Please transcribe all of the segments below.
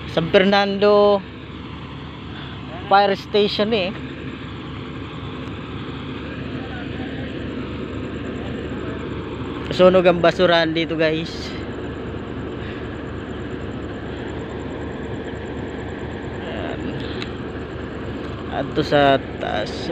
San Fernando Fire Station eh. Sunog ang basurahan dito guys. Ayan. Adto sa taas.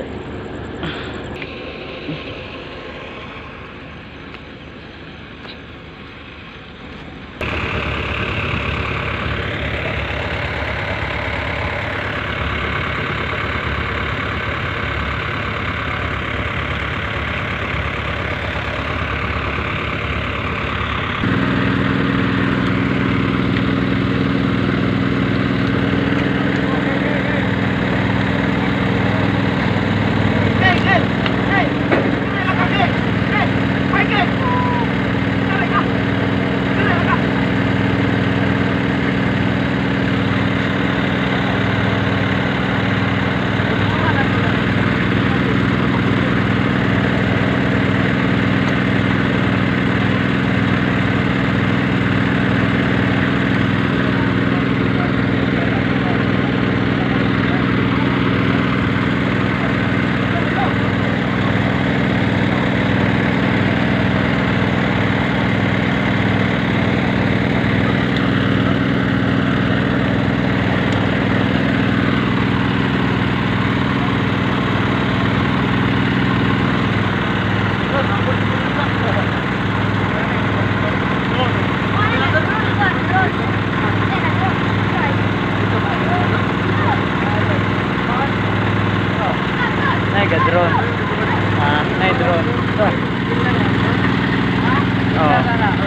Drone. Drone. Oh.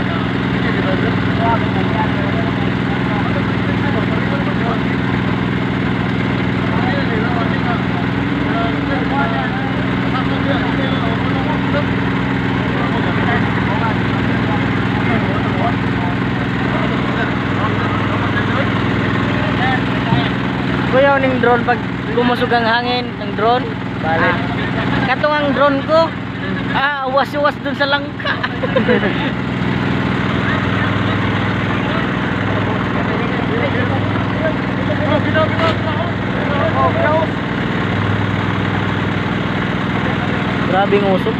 Kuya ning drone pag kumusog ang hangin ng drone. Balik. Katong ang drone ko, uwas-uwas dun sa langka. Grabing usok.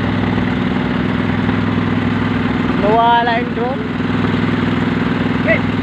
Nawala yung drone.